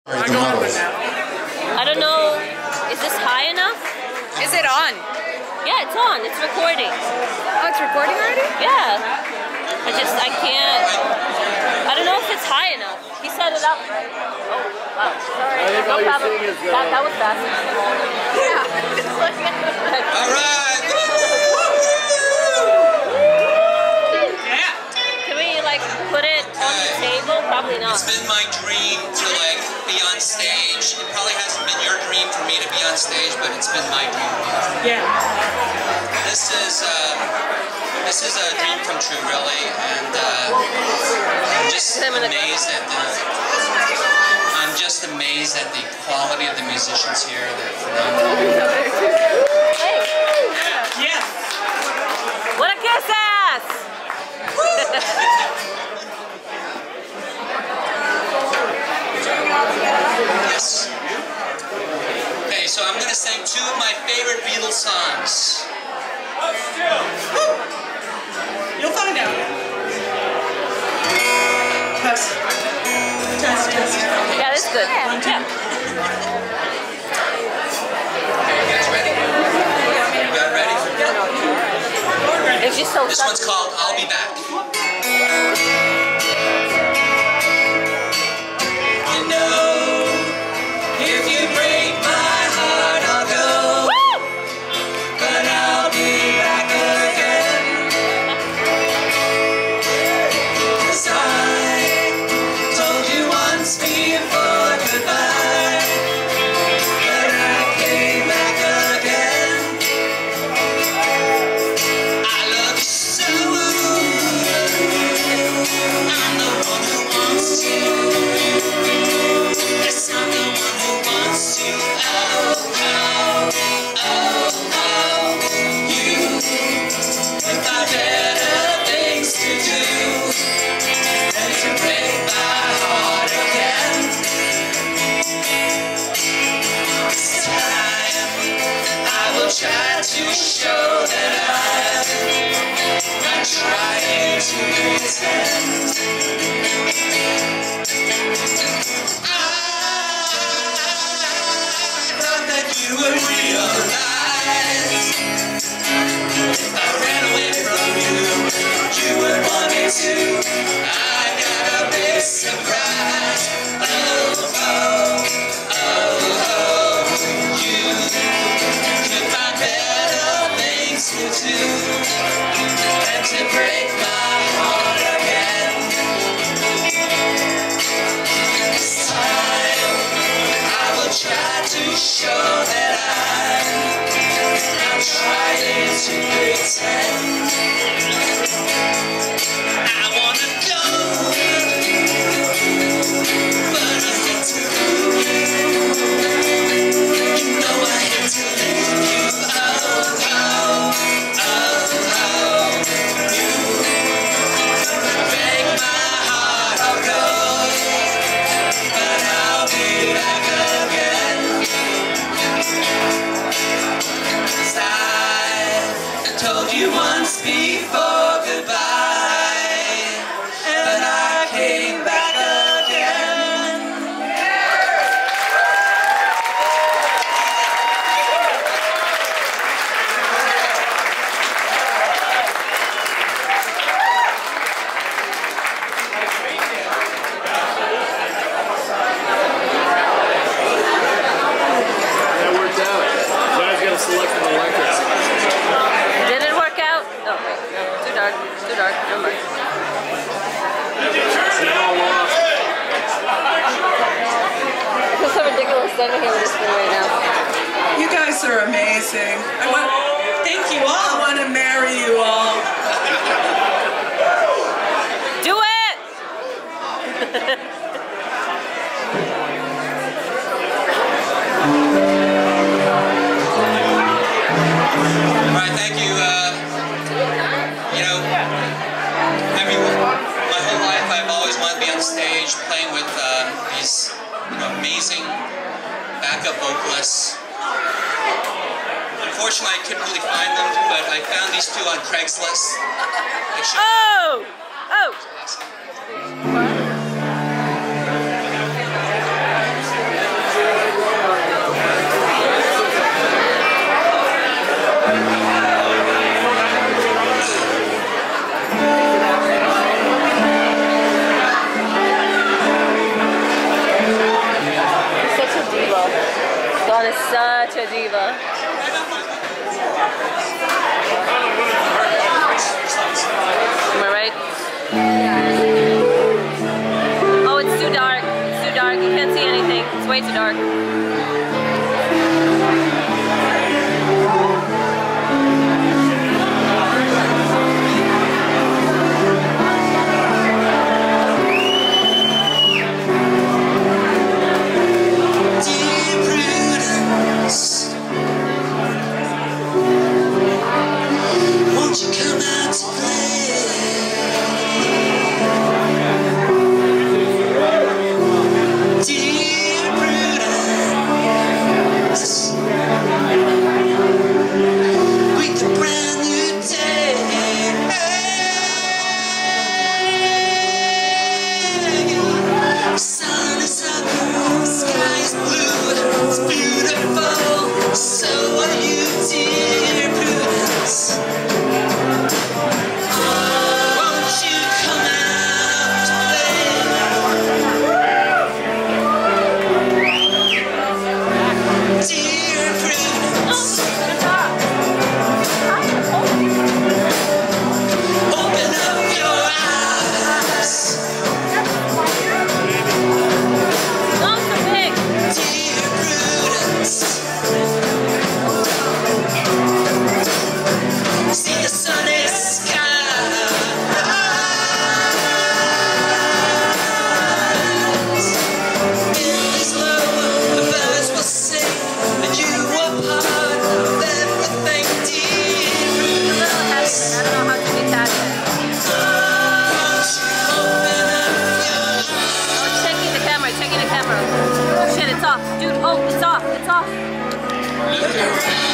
I don't know. Is this high enough? Is it on? Yeah, it's on. It's recording. Oh, it's recording already? Yeah. I can't. I don't know if it's high enough. He set it up, right? Oh, wow. Sorry. No problem. That was fast. Yeah. All right. Yeah. Can we, like, put it on the table? Probably not. It's been my dream to, like, be on stage. It probably hasn't been your dream for me to be on stage, but it's been my dream. Yeah. This is a dream come true, really, and I'm just amazed at the quality of the musicians here. They're phenomenal. Hey. Yeah. What a kiss ass! Yes. Okay, so I'm going to sing two of my favorite Beatles songs. You'll find out. Test. Test, test. Yeah, that's good. One, two. Okay, you guys ready? You guys ready? It's just so This one's called I'll Be Back. You know, if you break my heart, I'll go. Woo! But I'll be back again. 'Cause I told you once before goodbye, but I came back again. I love you so. I'm the one who wants you. Yes, I'm the one who wants you. Oh, oh, oh, oh. You got better things to do than to break my heart again. This time I will try to show that I'm not trying to pretend. I thought that you would realize if I ran away from you, you would want me to. I got a big surprise. Oh, oh, oh, oh. You could find better things to do than to break my heart again. This time I will try to show that I'm trying to pretend. I wanna go, but I hate to. You know I hate to leave you. Oh, oh, oh, oh. You break my heart, I'll go, but I'll be back again. 'Cause I told you once before goodbye, but I came back again. That worked out. So I was going to select an electric. Did it work out? Oh, wait. No. Too dark. Too dark. Never mind. So now I'm lost. I feel so ridiculous standing here with this thing right now. You guys are amazing. Thank you all. I want to marry you all. Do it! All right, thank you. You know, my whole life I've always wanted to be on stage playing with these amazing backup vocalists. Unfortunately, I couldn't really find them, but I found these two on Craigslist. Oh! Oh! Awesome. Ron is such a diva. Am I right? Oh, it's too dark. It's too dark. You can't see anything. It's way too dark. Shit, it's off. Dude, oh, it's off. It's off.